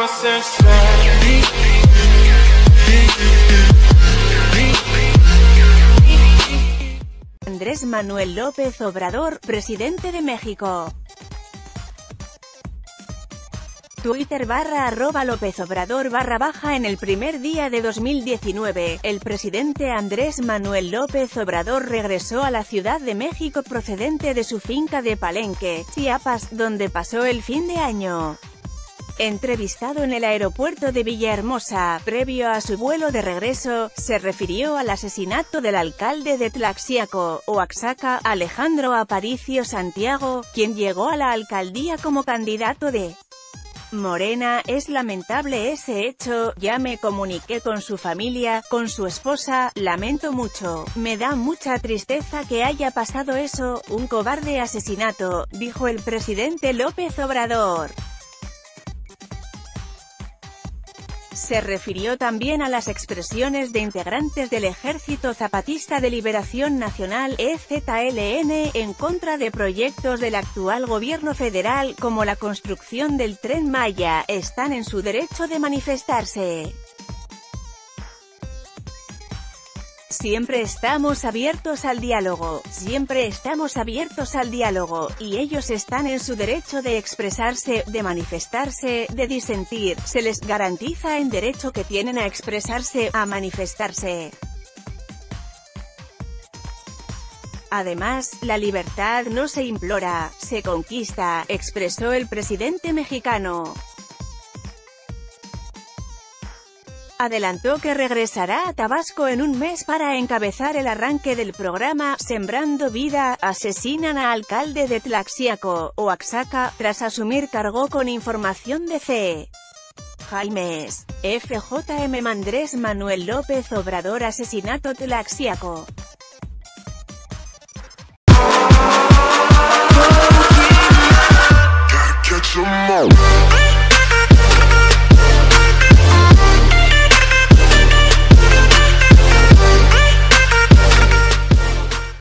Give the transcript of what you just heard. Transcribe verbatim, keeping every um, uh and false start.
Andrés Manuel López Obrador, presidente de México. Twitter barra arroba López Obrador barra baja. En el primer día de dos mil diecinueve, el presidente Andrés Manuel López Obrador regresó a la Ciudad de México procedente de su finca de Palenque, Chiapas, donde pasó el fin de año. Entrevistado en el aeropuerto de Villahermosa, previo a su vuelo de regreso, se refirió al asesinato del alcalde de Tlaxiaco, Oaxaca, Alejandro Aparicio Santiago, quien llegó a la alcaldía como candidato de Morena. Es lamentable ese hecho, ya me comuniqué con su familia, con su esposa, lamento mucho, me da mucha tristeza que haya pasado eso, un cobarde asesinato, dijo el presidente López Obrador. Se refirió también a las expresiones de integrantes del Ejército Zapatista de Liberación Nacional, E Z L N, en contra de proyectos del actual gobierno federal, como la construcción del Tren Maya. Están en su derecho de manifestarse. Siempre estamos abiertos al diálogo, siempre estamos abiertos al diálogo, y ellos están en su derecho de expresarse, de manifestarse, de disentir, se les garantiza el derecho que tienen a expresarse, a manifestarse. Además, la libertad no se implora, se conquista, expresó el presidente mexicano. Adelantó que regresará a Tabasco en un mes para encabezar el arranque del programa Sembrando Vida. Asesinan a alcalde de Tlaxiaco, Oaxaca, tras asumir cargo. Con información de C. Jaimes. F J M. Andrés Manuel López Obrador. Asesinato Tlaxiaco.